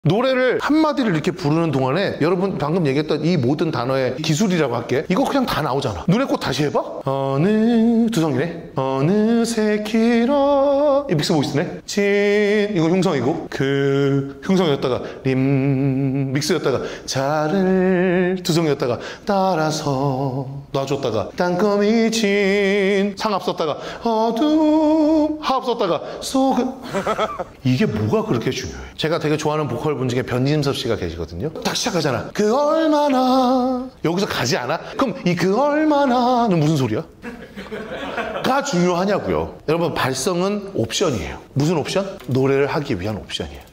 노래를 한마디를 이렇게 부르는 동안에 여러분 방금 얘기했던 이 모든 단어의 기술이라고 할게. 이거 그냥 다 나오잖아. 눈에 꽃 다시 해봐. 어느 두성이네. 어느새 길어 이 믹스 보이스네. 진 이거 흉성이고 그 흉성이었다가 림 믹스였다가 자를 두성이었다가 따라서 놔줬다가 땅거미 진 상합 썼다가 어둠 하합 썼다가 소금 이게 뭐가 그렇게 중요해? 제가 되게 좋아하는 보컬 분 중에 변진섭 씨가 계시거든요. 딱 시작하잖아. 그 얼마나 여기서 가지 않아? 그럼 이 그 얼마나는 무슨 소리야? 가 중요하냐고요. 여러분 발성은 옵션이에요. 무슨 옵션? 노래를 하기 위한 옵션이에요.